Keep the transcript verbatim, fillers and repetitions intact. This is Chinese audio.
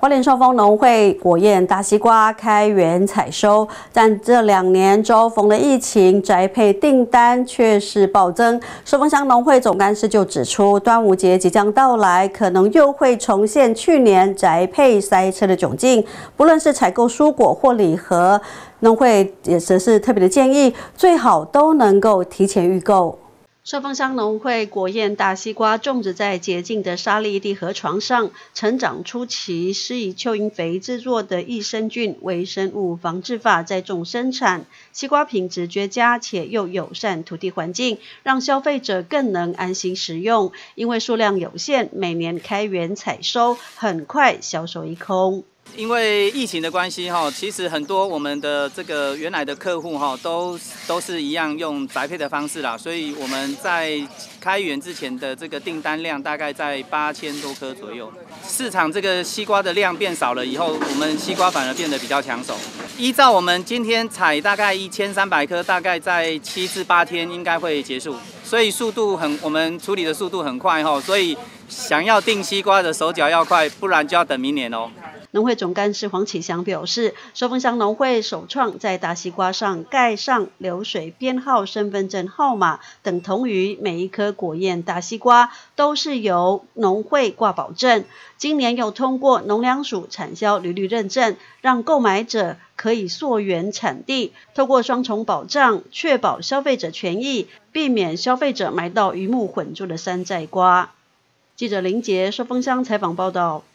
花莲寿丰农会果宴大西瓜开园采收，但这两年遭逢了疫情，宅配订单却是暴增。寿丰乡农会总干事就指出，端午节即将到来，可能又会重现去年宅配塞车的窘境。不论是采购蔬果或礼盒，农会也则是特别的建议，最好都能够提前预购。 寿丰乡农会果宴大西瓜种植在洁净的沙砾地河床上，成长初期是以蚯蚓肥制作的益生菌微生物防治法栽种生产，西瓜品质绝佳，且又友善土地环境，让消费者更能安心食用。因为数量有限，每年开园采收，很快销售一空。 因为疫情的关系哈，其实很多我们的这个原来的客户哈，都都是一样用宅配的方式啦，所以我们在开园之前的这个订单量大概在八千多颗左右。市场这个西瓜的量变少了以后，我们西瓜反而变得比较抢手。依照我们今天采大概一千三百颗，大概在七至八天应该会结束，所以速度很，我们处理的速度很快哈，所以想要订西瓜的手脚要快，不然就要等明年哦。 农会总干事黄启祥表示，寿丰乡农会首创在大西瓜上盖上流水编号、身份证号码，等同于每一颗果宴大西瓜都是由农会挂保证。今年有通过农粮署产销履历认证，让购买者可以溯源产地，透过双重保障，确保消费者权益，避免消费者买到鱼目混珠的山寨瓜。记者林杰寿丰乡采访报道。